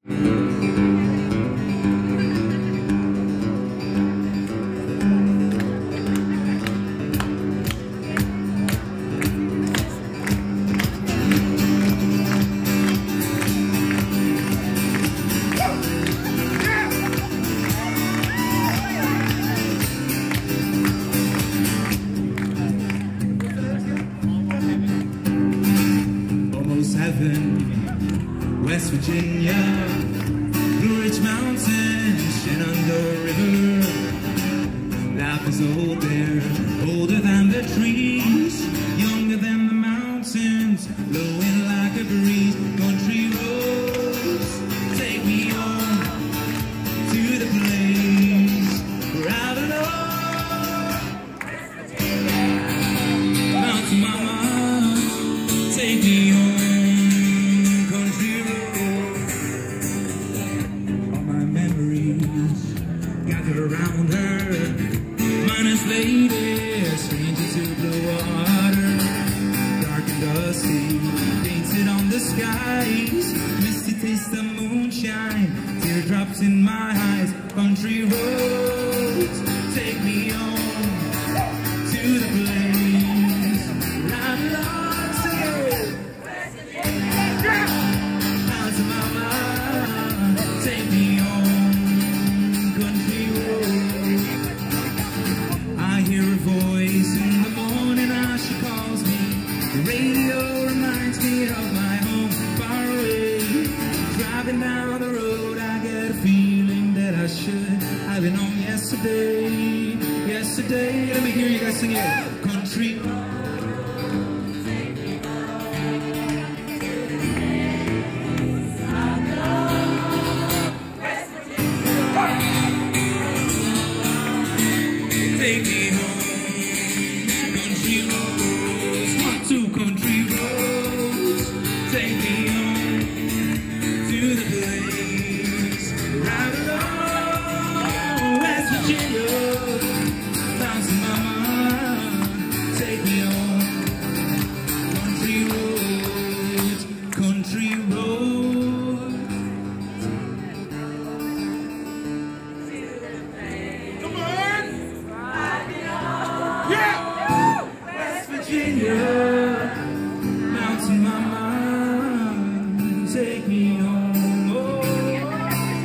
West Virginia, Blue Ridge Mountains, Shenandoah River. Life is old there, older than the trees, younger than the mountains, blowing like a breeze. Country roads, take me on to the place where I belong. Mountain mama, take me on. Around her, minus lady, stranger to blue water, dark and dusty, painted on the skies, misty taste of moonshine, teardrops in my eyes. Country roads, take me on to the place where I belong. Sing it. Mountain mama, take me on. Down the road, I get a feeling that I should have been on yesterday. Yesterday, let me hear you guys sing it. Country. Take me home, country roads. 1, 2, country roads. Take me home. To the place where I belong, West Virginia, Mountain mama, take me on. Country roads, country roads. Come on! Yeah! West Virginia, Mountain mama, take me home.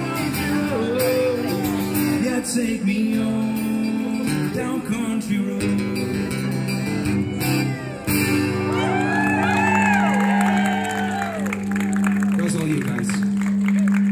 Take me on down country road.